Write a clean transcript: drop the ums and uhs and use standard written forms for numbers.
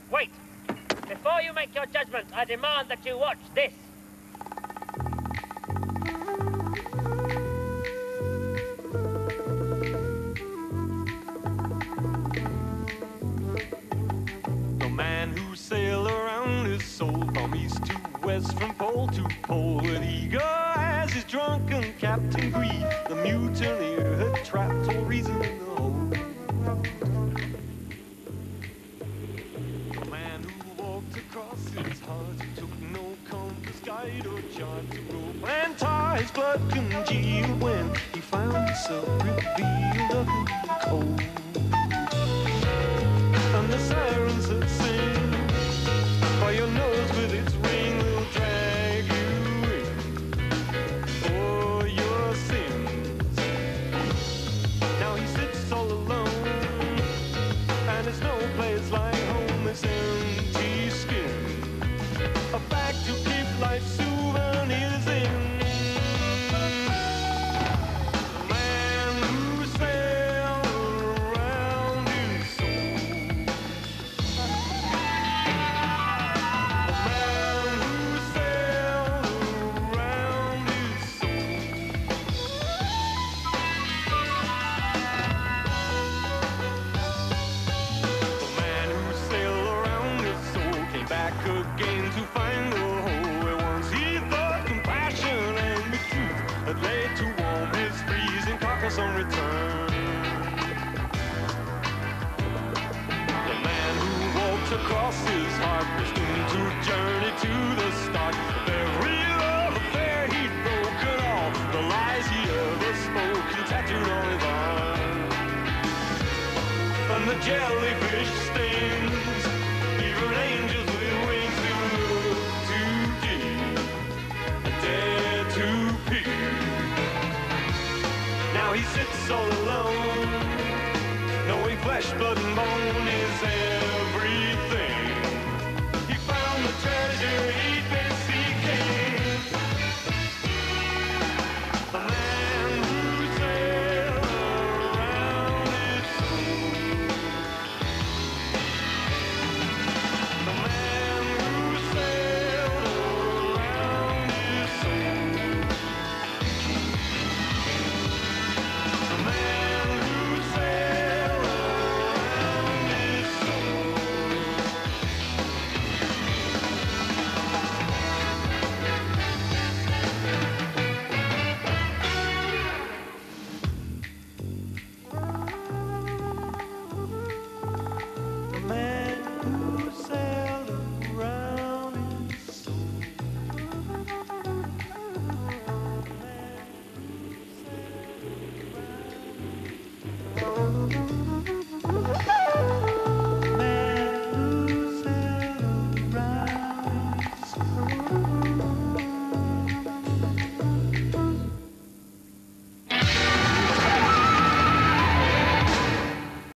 Wait. Before you make your judgment, I demand that you watch this. The man who sailed around his soul from east to west, from pole to pole, with eager as his drunken captain greed, the mutineer had trapped all reason in the hold. The man who walked across his heart took no compass, guide or chart to rope and tie his blood congealed when he found himself revealed of the cold. And the sirens that sing by your nose with its ring will drag you in for your sins. Now he sits all alone, and there's no place like home, this empty skin, a bag to keep life's souvenirs in. On return, the man who walked across his heart was doomed to journey to the start of every love affair he'd broken, all the lies he ever spoken tattooed on his arm. And the jellyfish stings, even angels with wings do look too deep and dare to peer. Now he sits all alone, knowing flesh, blood, and bone is everything. He found the treasure he'd been seeking. The man who sailed around his soul. The man who sailed around his soul. The man who sailed around his soul. The man who sailed around his soul. The man who sailed around his soul.